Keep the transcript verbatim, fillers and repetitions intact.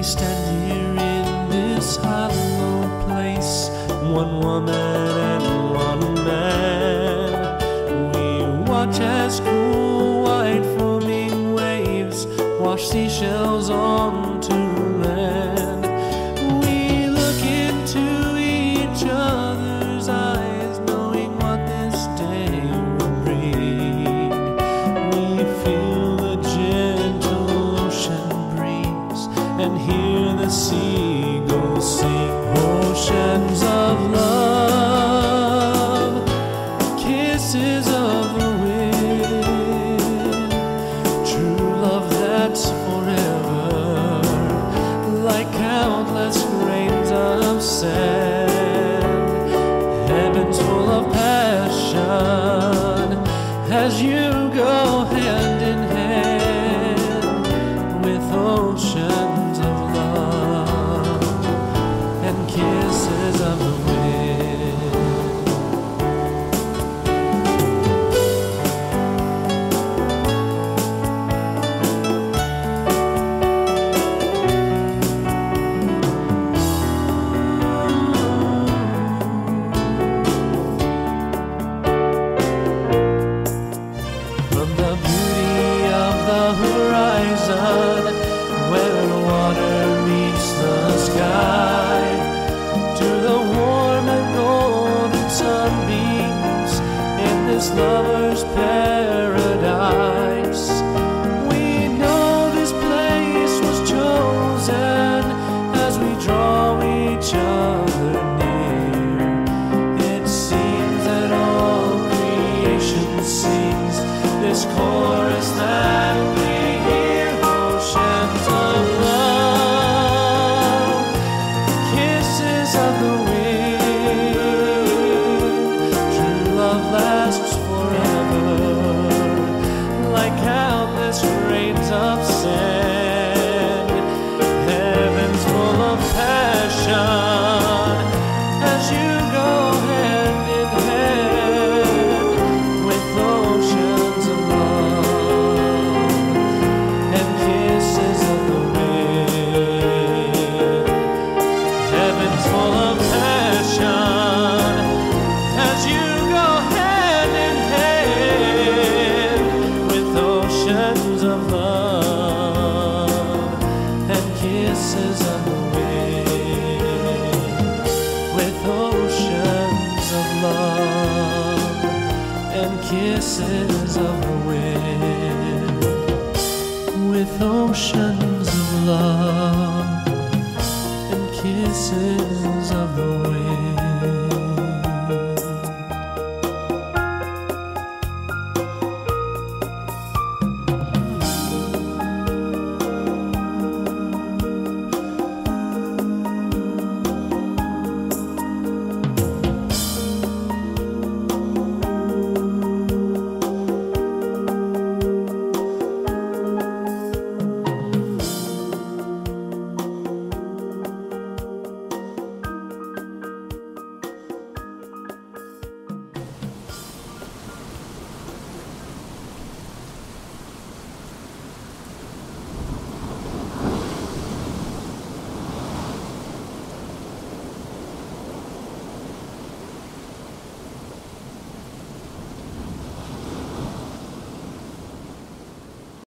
stand here in this hollow place, one woman and one man. We watch as cool white foaming waves wash seashells onto land. We look into each other's eyes, knowing what this day will bring. We feel the gentle ocean breeze and hear the seagulls sing. Oceans of love, kisses of the wind, true love that's forever, like countless grains of sand. Heaven's full of passion as you go hand in hand with oceans of love and kisses of the wind. From the beauty of the horizon, where water meets the sky, to the warm and golden sunbeams in this lover's paradise. We know this place was chosen as we draw each other near. It seems that all creation sings this chorus that we hear. Oceans of love, kisses of the wind, true love lasts forever, like countless grains of sand. Heaven's full of passion as you go hand in hand with oceans of love and kisses of the wind. Heaven's full of passion as you go hand in hand with oceans of love and kisses of the wind. With oceans of love and kisses of the wind. With oceans